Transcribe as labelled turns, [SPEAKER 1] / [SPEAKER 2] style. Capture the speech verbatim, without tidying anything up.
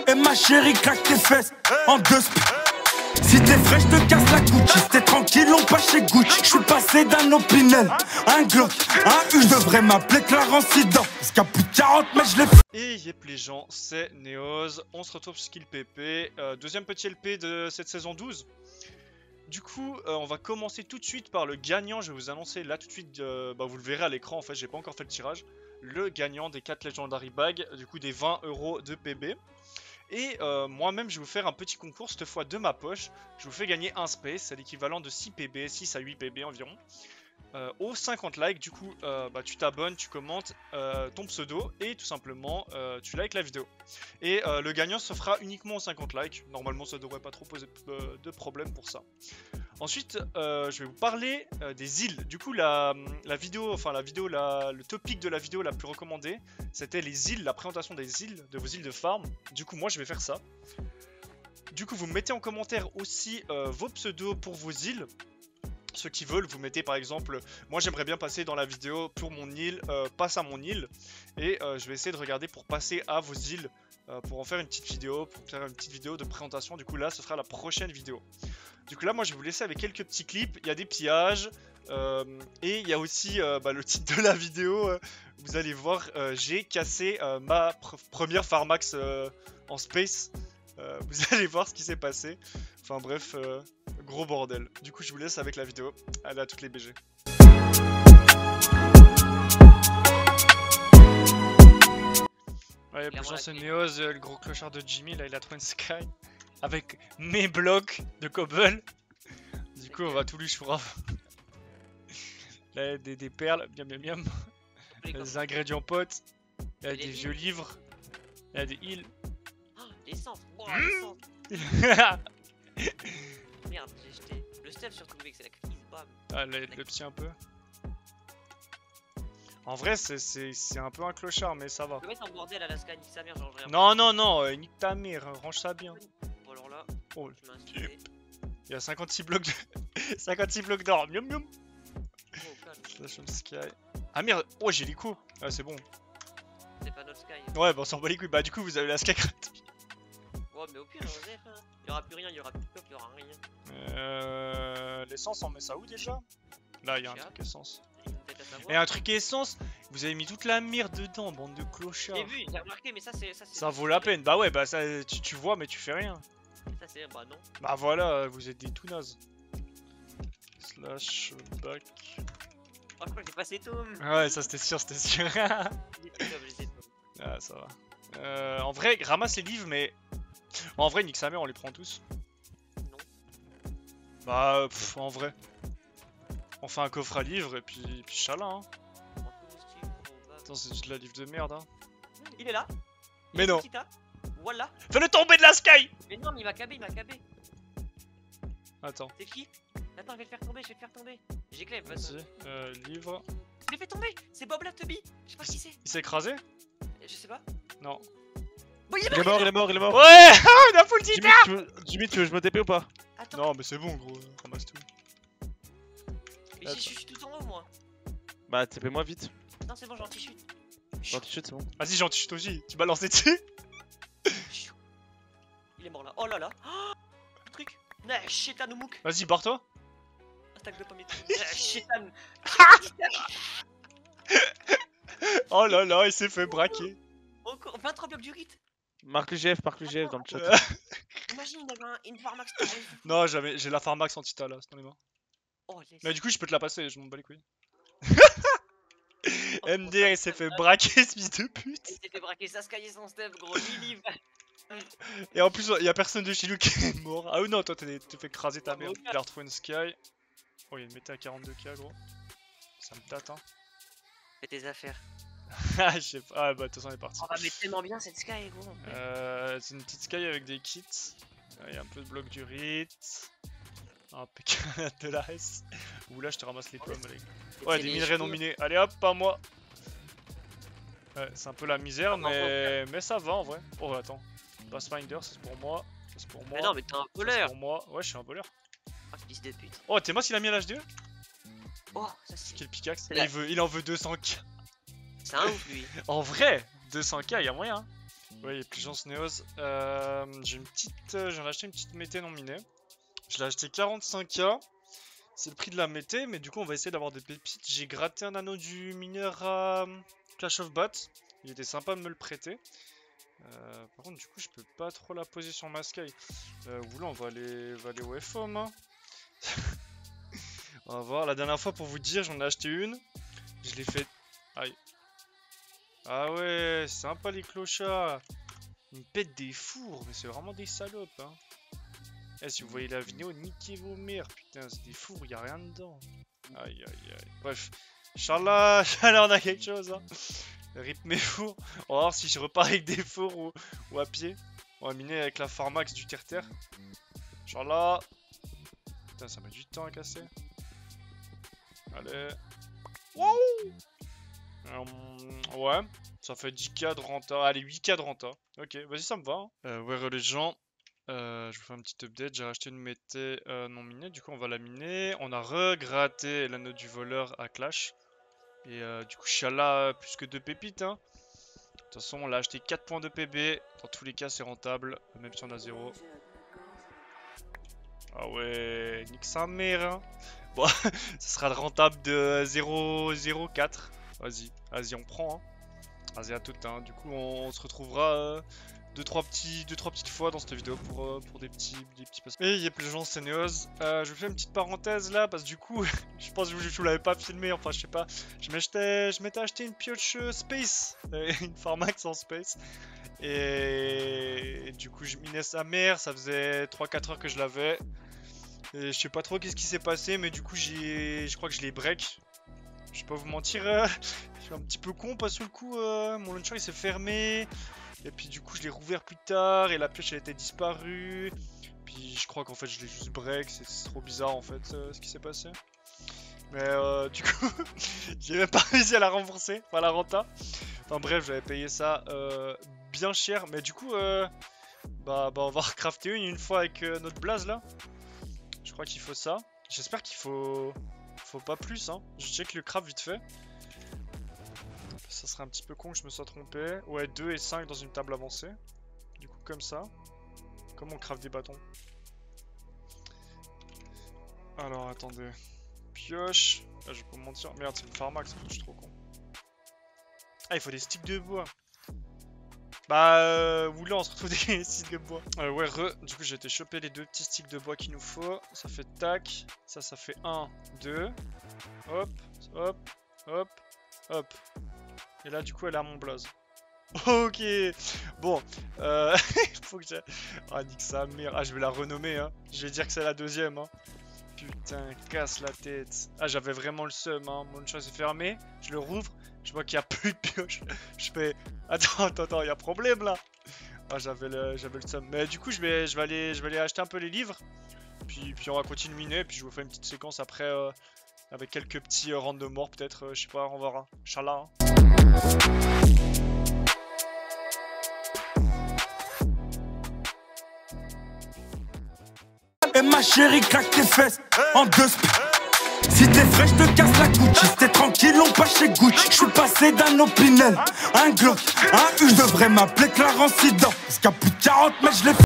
[SPEAKER 1] Et ma chérie claque tes fesses en deux sp. Si t'es fraîche, te casse la Gucci. Si t'es tranquille, on passe chez Gucci. J'suis passé d'un Opinel, un Glock, un U. Je devrais m'appeler Clarence Sedan. Parce qu'à plus de quarante, mais je l'ai fait.
[SPEAKER 2] Et yep les gens, c'est Neoz. On se retrouve sur Skill P P. Euh, deuxième petit L P de cette saison douze. Du coup, euh, on va commencer tout de suite par le gagnant. Je vais vous annoncer là tout de suite, euh, bah, vous le verrez à l'écran en fait, j'ai pas encore fait le tirage. Le gagnant des quatre Legendary Bags, du coup des vingt euros de P B. Et euh, moi-même, je vais vous faire un petit concours, cette fois de ma poche. Je vous fais gagner un space, c'est l'équivalent de six P B, six à huit P B environ. Euh, aux cinquante likes, du coup, euh, bah, tu t'abonnes, tu commentes euh, ton pseudo et tout simplement, euh, tu likes la vidéo. Et euh, le gagnant se fera uniquement aux cinquante likes. Normalement, ça devrait pas trop poser euh, de problème pour ça. Ensuite, euh, je vais vous parler euh, des îles. Du coup, la, la vidéo, enfin la vidéo, la, le topic de la vidéo la plus recommandée, c'était les îles, la présentation des îles, de vos îles de farm. Du coup, moi, je vais faire ça. Du coup, vous mettez en commentaire aussi euh, vos pseudos pour vos îles. Ceux qui veulent, vous mettez par exemple, moi j'aimerais bien passer dans la vidéo pour mon île, euh, passe à mon île. Et euh, je vais essayer de regarder pour passer à vos îles, euh, pour en faire une petite vidéo, pour faire une petite vidéo de présentation. Du coup là, ce sera la prochaine vidéo. Du coup là, moi je vais vous laisser avec quelques petits clips. Il y a des pillages, euh, et il y a aussi euh, bah, le titre de la vidéo. Euh, vous allez voir, euh, j'ai cassé euh, ma pr première Farmax euh, en space. Euh, vous allez voir ce qui s'est passé. Enfin bref, euh, gros bordel. Du coup, je vous laisse avec la vidéo. Allez, à toutes les B G. Ouais, pour gens, c'est Neoz, le gros clochard de Jimmy. Là, il a trouvé une Sky avec mes blocs de cobble. Du coup, on va tout lui choura. Là, des, des perles, miam miam miam. Des ingrédients potes. Il y a des vieux livres. Il y a des heals.
[SPEAKER 3] L'essence, wow,
[SPEAKER 2] mmh.
[SPEAKER 3] l'essence. Merde, j'ai jeté le stealth surtout mec, c'est la crise, bam.
[SPEAKER 2] Ah, le, le petit un peu. En vrai, c'est un peu un clochard, mais ça va.
[SPEAKER 3] Je vais mettre en bordel à la sky, nique sa mère, genre rien.
[SPEAKER 2] Non, non, non, euh, nique ta mère, range ça bien.
[SPEAKER 3] Bon, alors là,
[SPEAKER 2] oh,
[SPEAKER 3] je m'ai
[SPEAKER 2] il y a cinquante-six blocs de... cinquante-six blocs d'or, miam miam.
[SPEAKER 3] Oh,
[SPEAKER 2] Slash on sky. Ah merde, oh j'ai les coups. Ah c'est bon.
[SPEAKER 3] C'est pas notre sky.
[SPEAKER 2] Ouais, bah on s'en bat les couilles. Bah du coup, vous avez la sky gratuite.
[SPEAKER 3] Ouais, mais au pire, on hein. Il y aura plus rien, il y aura plus de pop, il y aura rien.
[SPEAKER 2] Euh... L'essence, on met ça où déjà? Là, il y a un truc essence.
[SPEAKER 3] Et
[SPEAKER 2] un truc essence, vous avez mis toute la merde dedans, bande de clochards.
[SPEAKER 3] J'ai vu, j'ai remarqué, mais ça c'est... Ça,
[SPEAKER 2] ça vaut la peine. Bah ouais, bah ça, tu, tu vois, mais tu fais rien.
[SPEAKER 3] Ça c'est... Bah non.
[SPEAKER 2] Bah voilà, vous êtes des tout nazes. Slash back.
[SPEAKER 3] Oh, je crois que j'ai passé tout.
[SPEAKER 2] Ouais, ça c'était sûr, c'était sûr. Ah, ça va. Euh, en vrai, ramasse les livres, mais... En vrai, nique sa mère, on les prend tous.
[SPEAKER 3] Non.
[SPEAKER 2] Bah, pff, en vrai. On fait un coffre à livres et puis, puis chala, hein. Attends, c'est de la livre de merde, hein.
[SPEAKER 3] Il est là.
[SPEAKER 2] Mais non.
[SPEAKER 3] Voilà.
[SPEAKER 2] Fais-le tomber de la sky.
[SPEAKER 3] Mais non, mais il m'a cabé, il m'a cabé.
[SPEAKER 2] Attends.
[SPEAKER 3] C'est qui? Attends, je vais le faire tomber, je vais le faire tomber. J'ai clé,
[SPEAKER 2] vas-y. Euh, livre.
[SPEAKER 3] Je l'ai fait tomber. C'est Bob la Tubby. Je sais pas qui c'est.
[SPEAKER 2] Il s'est écrasé?
[SPEAKER 3] Je sais pas.
[SPEAKER 2] Non.
[SPEAKER 3] Bon, il,
[SPEAKER 4] est il est mort, il est mort, il est mort.
[SPEAKER 2] Ouais. On a full
[SPEAKER 4] Jimmy, tu veux, Jimmy, tu veux que je me T P ou pas?
[SPEAKER 3] Attends.
[SPEAKER 2] Non, mais c'est bon, gros. Ramasse tout.
[SPEAKER 3] Mais je suis tout en haut, moi.
[SPEAKER 4] Bah, T P moi vite.
[SPEAKER 3] Non, c'est bon, j'ai anti-chute.
[SPEAKER 4] Anti-chute, c'est bon.
[SPEAKER 2] Vas-y, j'ai anti-chute aussi. Tu balances dessus.
[SPEAKER 3] Il est mort là. Oh là là. Oh, le truc. Nah, chétan ou mouk.
[SPEAKER 2] Vas-y, barre-toi.
[SPEAKER 3] Attaque de pommier. Nah, chétan.
[SPEAKER 2] Oh là là, il s'est fait braquer.
[SPEAKER 3] Encore vingt-trois blocs du rite.
[SPEAKER 4] Marque le G F, marque le G F dans le chat.
[SPEAKER 3] Imagine, il avait un, une Farmax.
[SPEAKER 2] Non, j'ai la Farmax anti-ta là, c'est dans les mains.
[SPEAKER 3] Oh,
[SPEAKER 2] mais du coup, je peux te la passer, je m'en bats les couilles.
[SPEAKER 3] Oh,
[SPEAKER 2] M D R, il s'est fait braquer, ce fils de pute.
[SPEAKER 3] Il s'est fait braquer sa Sky et son step, gros. Lilive.
[SPEAKER 2] Et en plus, il y a personne de chez nous qui est mort. Ah oui, non, toi, t'es fait écraser ta merde. Il a retrouvé une Sky. Oh, il y a une méta à quarante-deux K, gros. Ça me date, hein.
[SPEAKER 3] Fais tes affaires.
[SPEAKER 2] Ah, je sais pas. Ah, bah, de toute façon, elle est partie.
[SPEAKER 3] On va mettre tellement bien cette Sky, gros.
[SPEAKER 2] Euh, c'est une petite Sky avec des kits. Il y a un peu de bloc du rite. Un P K de la S. Ouh là je te ramasse les pommes les gars. Ouais des minerais non minés. Allez hop, pas moi. Ouais c'est un peu la misère mais... mais ça va en vrai. Oh attends. Pathfinder c'est pour moi. C'est pour moi.
[SPEAKER 3] Mais non mais t'es un voleur.
[SPEAKER 2] C'est pour moi. Ouais je suis un voleur.
[SPEAKER 3] Oh fils de pute.
[SPEAKER 2] Oh t'es moi s'il a mis à l'H D E.
[SPEAKER 3] Oh ça c'est...
[SPEAKER 2] Quel pickaxe. il, veut... il en veut deux cents K.
[SPEAKER 3] C'est un ouf lui.
[SPEAKER 2] En vrai deux cents K y'a moyen. Ouais, il y a plus de chance Neos. Euh, j'ai une petite. Euh, J'en ai acheté une petite mété non minée. Je l'ai acheté quarante-cinq K. C'est le prix de la mété, mais du coup on va essayer d'avoir des pépites. J'ai gratté un anneau du mineur à Clash of Bot. Il était sympa de me le prêter. Euh, par contre du coup je peux pas trop la poser sur ma sky. Euh, vous là on va aller, va aller au F O M hein. On va voir, la dernière fois pour vous dire j'en ai acheté une. Je l'ai fait... Aïe. Ah ouais, sympa les clochards. Ils me pètent des fours, mais c'est vraiment des salopes hein. Eh, si vous voyez la vidéo, niquez vos mères, putain, c'est des fours, y a rien dedans. Aïe aïe aïe. Bref, Inch'Allah, Inch'Allah, on a quelque chose hein. Rip mes fours. On va voir si je repars avec des fours ou, ou à pied. On va miner avec la Pharmax du terre-terre. Inch'Allah. Putain, ça met du temps à casser. Allez. Wouh euh, Ouais, ça fait dix K de renta. Allez, huit K de renta. Ok, vas-y, ça me va. Hein. Euh, ouais, les gens. Euh, je vous fais un petit update. J'ai racheté une mété euh, non minée. Du coup, on va la miner. On a regratté l'anneau du voleur à Clash. Et euh, du coup, Inch'Allah, plus que deux pépites. Hein. De toute façon, on l'a acheté quatre points de P B. Dans tous les cas, c'est rentable. Même si on a zéro. Ah ouais, nique sa mère. Hein. Bon, ça sera rentable de zéro zéro quatre. Vas-y, vas-y, on prend. Hein. Vas-y, à tout. Hein. Du coup, on, on se retrouvera euh, deux, trois petits, deux, trois petites fois dans cette vidéo pour, euh, pour des petits, des petits passages. Et il y a plus de gens, c'est Neos. Euh, je vous fais une petite parenthèse là, parce que du coup, je pense que je, je vous l'avais pas filmé. Enfin, je sais pas. Je m'étais, je m'étais acheté une pioche Space, euh, une Pharmax en Space. Et, et du coup, je minais sa mère. Ça faisait trois quatre heures que je l'avais. Et je sais pas trop qu'est-ce qui s'est passé, mais du coup, j'ai, je crois que je l'ai break. Je vais pas vous mentir, euh, je suis un petit peu con parce que le coup, euh, mon launcher il s'est fermé. Et puis du coup, je l'ai rouvert plus tard et la pioche elle était disparue. Puis je crois qu'en fait, je l'ai juste break. C'est trop bizarre en fait euh, ce qui s'est passé. Mais euh, du coup, j'ai même pas réussi à la rembourser, enfin la renta. Enfin bref, j'avais payé ça euh, bien cher. Mais du coup, euh, bah, bah on va recrafter une une fois avec euh, notre blaze là. Je crois qu'il faut ça. J'espère qu'il faut... faut pas plus, hein. Je check le craft vite fait. Ça serait un petit peu con que je me sois trompé. Ouais, deux et cinq dans une table avancée. Du coup, comme ça. Comme on craft des bâtons. Alors, attendez. Pioche. Ah, je vais pas me mentir. Merde, c'est une Pharmax, je suis trop con. Ah, il faut des sticks de bois. Bah, euh, oula, on se retrouve des sticks de bois. Euh, ouais, re, du coup, j'ai été choper les deux petits sticks de bois qu'il nous faut. Ça fait tac. Ça, ça fait un, deux. Hop, hop, hop, hop. Et là, du coup, elle a mon blaze. Ok. Bon, euh, faut que j'ai... Ah, nique sa mère. Ah, je vais la renommer, hein. Je vais dire que c'est la deuxième, hein. Putain, casse la tête. Ah, j'avais vraiment le seum, hein. Mon chat s'est fermé. Je le rouvre. Je vois qu'il n'y a plus de pioche. Je fais... Attends, attends, attends, il y a problème là. Ah, j'avais le, j'avais le seum. Mais du coup, je vais, je vais aller, je vais aller acheter un peu les livres. Puis, puis on va continuer de miner. Puis je vous fais une petite séquence après euh, avec quelques petits euh, rounds de mort peut-être. Euh, je sais pas, on verra. Inch'Allah. Hein.
[SPEAKER 1] Et ma chérie claque tes fesses en deux sp. Si t'es frais, je te casse la Gucci. Si t'es tranquille, on passe chez Gucci. Je suis passé d'un Opinel, un Glock, un U. Je devrais m'appeler Clarence Sedan. Parce qu'à plus de quarante mètres, je l'ai fait.